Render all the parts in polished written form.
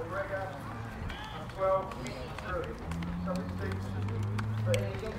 McGregor and 12 through. Substitutes for England.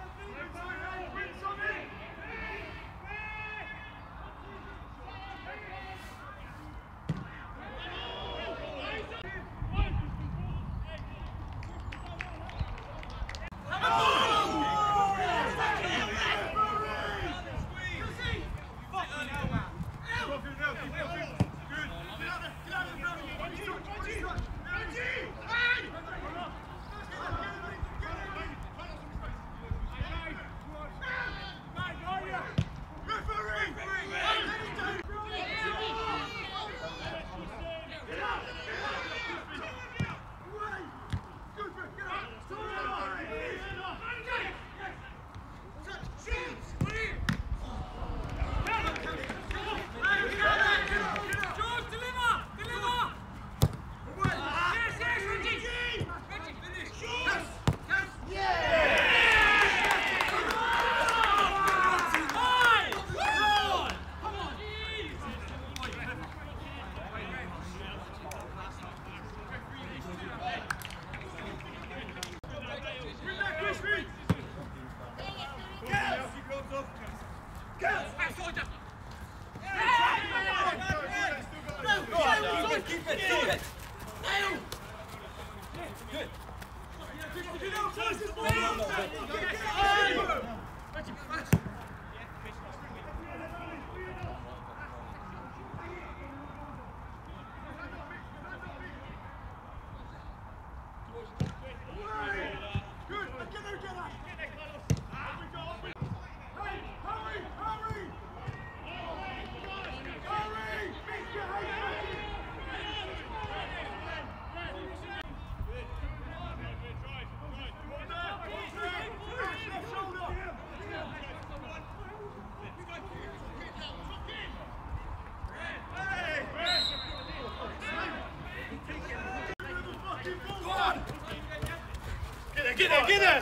Get there!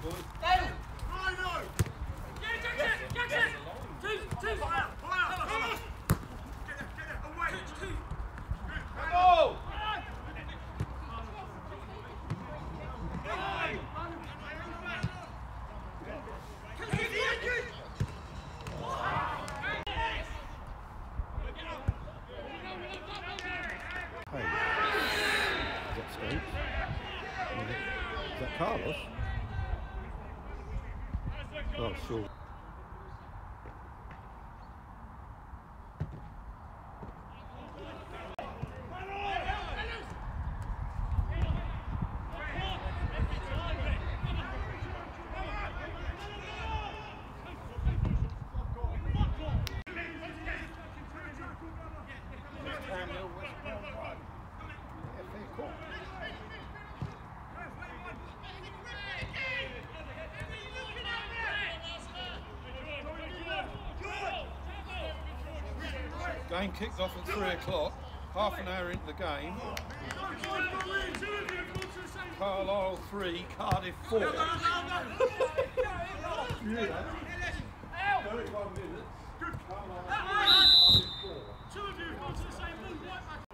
Carlos? Oh, sure. Game kicked off at 3 o'clock, half an hour into the game. Carlisle 3, Cardiff 4. 31 minutes. Carlisle 4. Two of you have gone to the same booth, right back.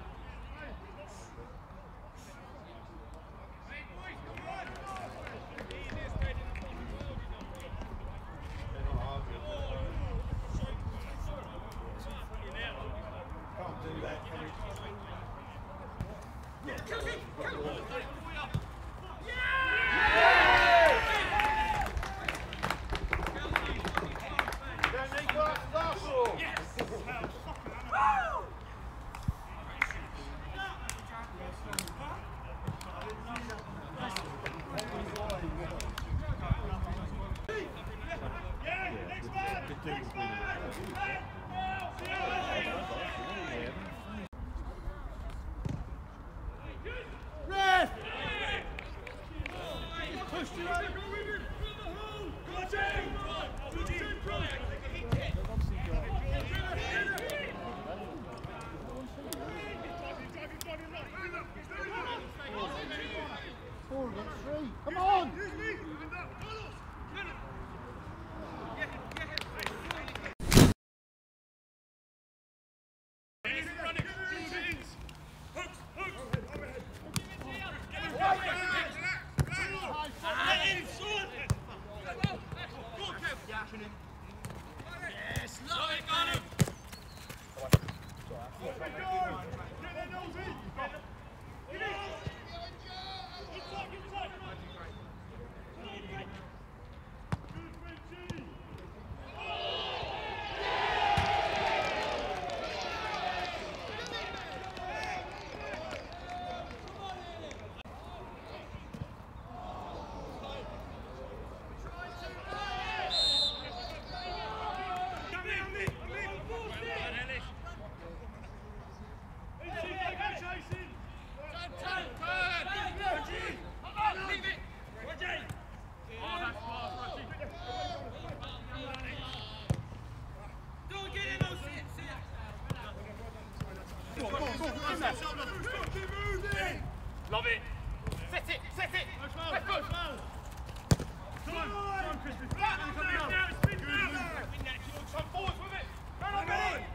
Come on! Love it. Set it. Left foot. Time, Christmas. Come forwards with it. Run on, Benny.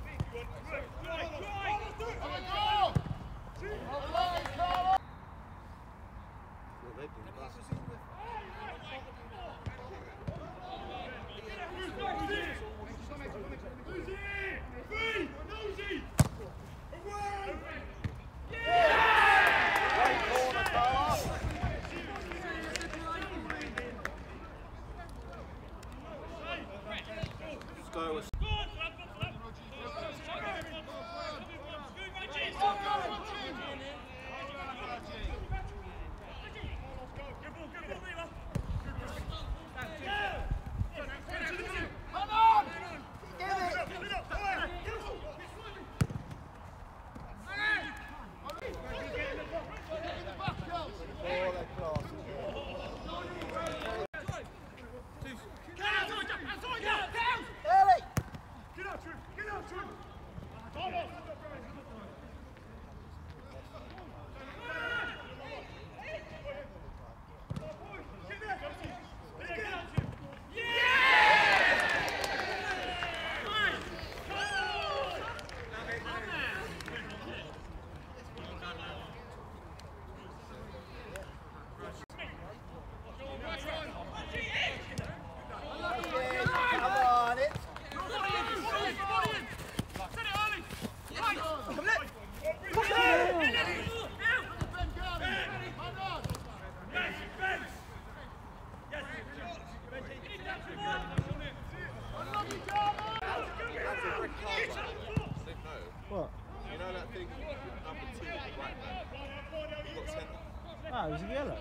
What? You know that thing, number 2, the right man? He got sent off. Oh, it was a yellow.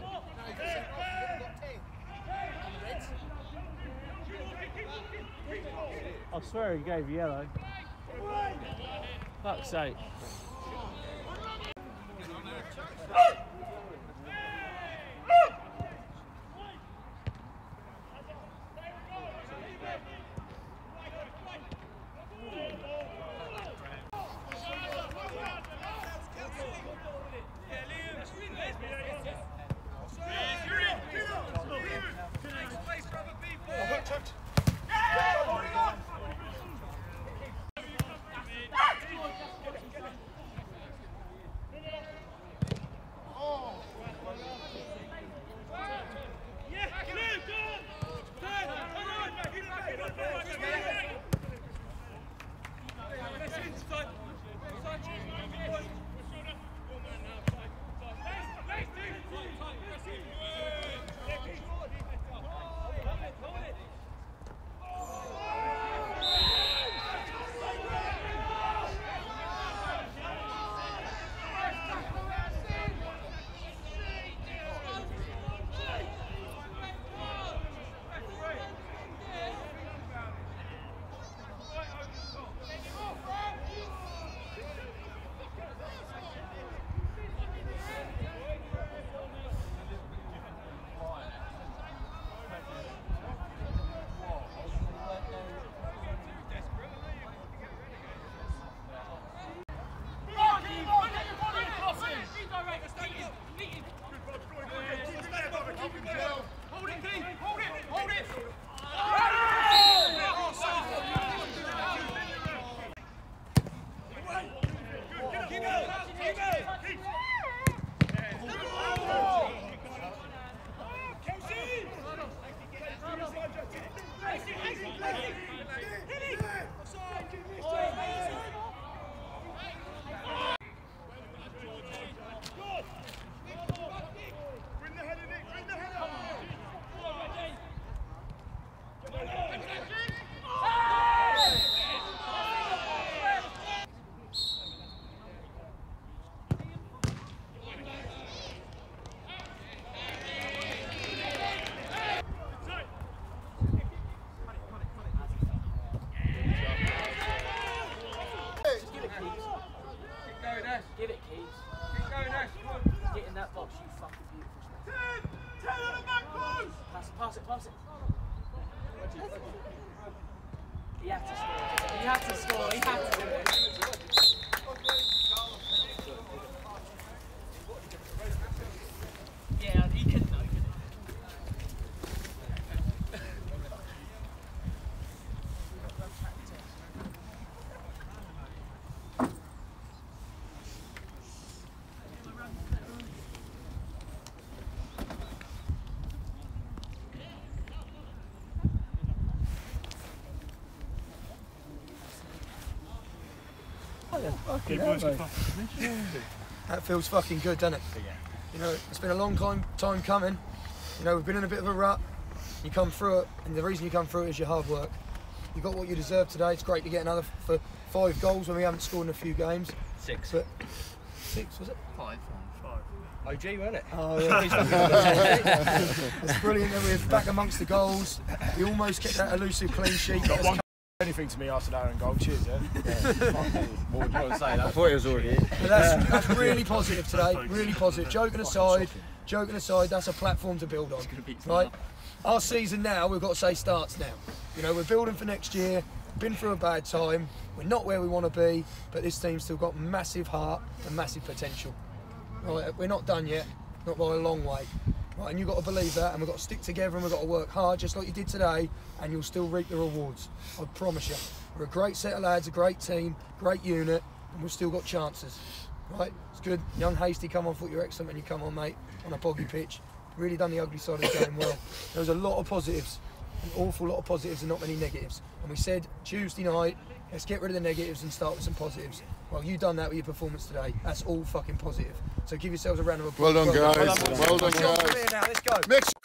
I swear he gave yellow. Fuck's sake. Give it, Keys. Keep going, Ash. Come on. Get in that box, you fucking beautiful snake. 10 on the back post. Pass it. He had to score. He had to do it. Fucking hell, mate. That feels fucking good, doesn't it? You know, it's been a long time coming. You know, we've been in a bit of a rut. You come through it, and the reason you come through it is your hard work. You got what you deserve today. It's great to get another for 5 goals when we haven't scored in a few games. 6. But 6 was it? 5. OG, wasn't it? Oh yeah. It's brilliant that we're back amongst the goals. We almost kept that elusive clean sheet. Got one anything to me after that own goal. Cheers, yeah. What would you want to say? I thought it was already in. But that's really positive today. Really positive. Joking aside, that's a platform to build on. Right? Our season now, we've got to say, starts now. You know, we're building for next year. Been through a bad time. We're not where we want to be, but this team's still got massive heart and massive potential. Right, we're not done yet, not by a long way. Right, and you've got to believe that, and we've got to stick together, and we've got to work hard, just like you did today, and you'll still reap the rewards. I promise you. We're a great set of lads, a great team, great unit, and we've still got chances. Right, it's good. Young Hasty, come on, thought you were excellent when you come on, mate, on a boggy pitch. Really done the ugly side of the game well. There was a lot of positives, an awful lot of positives, and not many negatives. And we said Tuesday night, let's get rid of the negatives and start with some positives. Well, you've done that with your performance today. That's all fucking positive. So give yourselves a round of applause. Well done, guys. Well done, guys. Let's go. Mix